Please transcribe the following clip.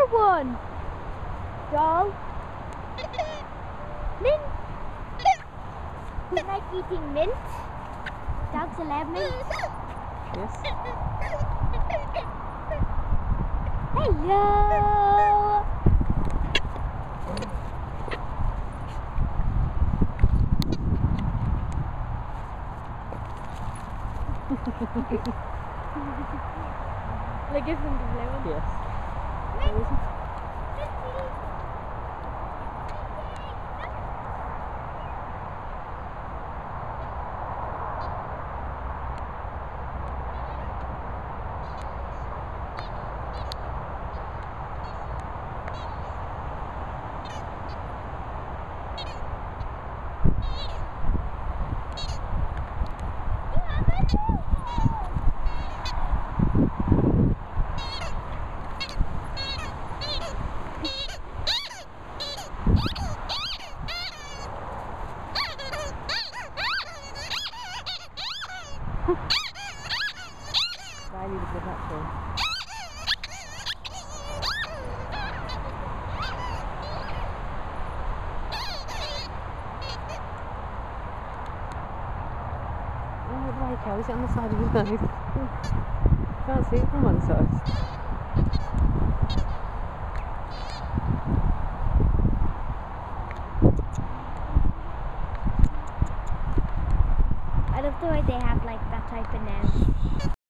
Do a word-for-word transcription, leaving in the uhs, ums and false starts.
one. Doll. Mint. You like eating mint? Dogs love mint. Yes. Hello. Like it's in the blue. Yes. I need to go back to him. Oh, like how is it on the side of his nose? Can't see it from one side.